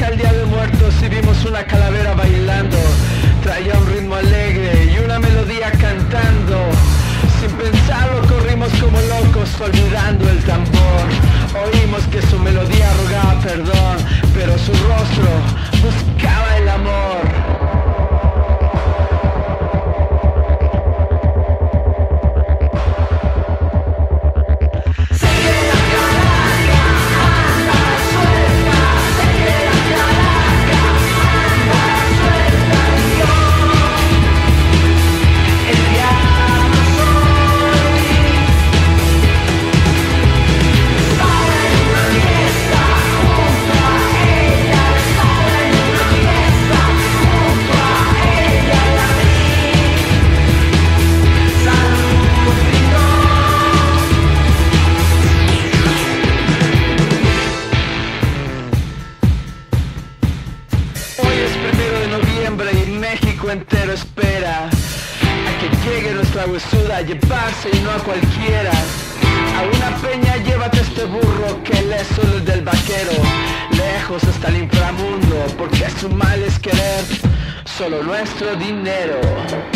al Día de Muertos y vimos una calavera bailando. Traía un ritmo alegre y una melodía cantando. Sin pensarlo corrimos como locos olvidando el tambor. Oímos que su melodía rogaba perdón, pero su rostro buscaba el amor. Y México entero espera a que llegue nuestra huesuda a llevarse y no a cualquiera. A una peña llévate este burro que él es solo el del vaquero. Lejos hasta el inframundo porque su mal es querer solo nuestro dinero.